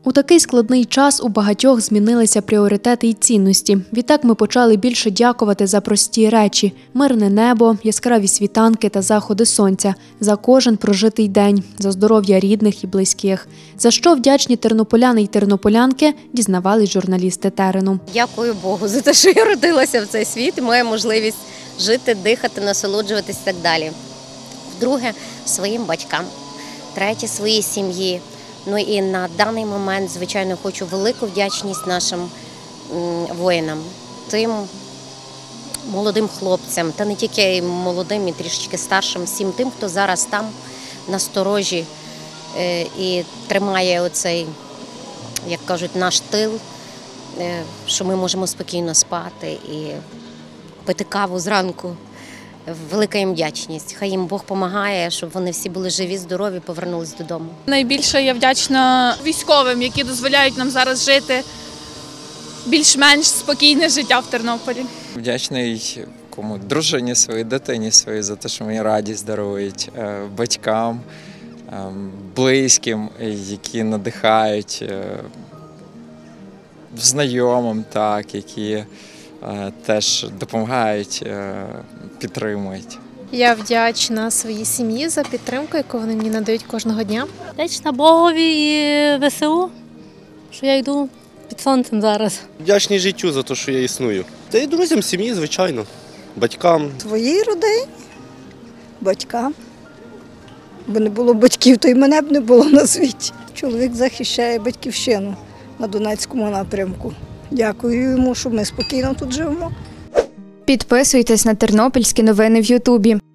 У такий складний час у багатьох змінилися пріоритети і цінності. Відтак ми почали більше дякувати за прості речі – мирне небо, яскраві світанки та заходи сонця, за кожен прожитий день, за здоров'я рідних і близьких. За що вдячні тернополяни й тернополянки, дізнавались журналісти Терену. Дякую Богу за те, що я родилася в цей світ і маю можливість жити, дихати, насолоджуватись і так далі. Друге – своїм батькам. Третє – своїй сім'ї. Ну і на даний момент, звичайно, хочу велику вдячність нашим воїнам, тим молодим хлопцям, та не тільки молодим і трішечки старшим, всім тим, хто зараз там на сторожі і тримає оцей, як кажуть, наш тил, що ми можемо спокійно спати і пити каву зранку. Велика їм вдячність. Хай їм Бог допомагає, щоб вони всі були живі, здорові, повернулись додому. Найбільше я вдячна військовим, які дозволяють нам зараз жити більш-менш спокійне життя в Тернополі. Вдячний кому? Дружині своїй, дитині своїй за те, що мені радість дарують, батькам, близьким, які надихають, знайомим, так, які теж допомагають, підтримують. Я вдячна своїй сім'ї за підтримку, яку вони мені надають кожного дня. Вдячна Богові і ВСУ, що я йду під сонцем зараз. Вдячний життю за те, що я існую. Та й друзям, сім'ї, звичайно, батькам. Своїй родині, батькам. Бо не було батьків, то й мене б не було на світі. Чоловік захищає батьківщину на Донецькому напрямку. Дякую йому, що ми спокійно тут живемо. Підписуйтесь на тернопільські новини в Ютубі.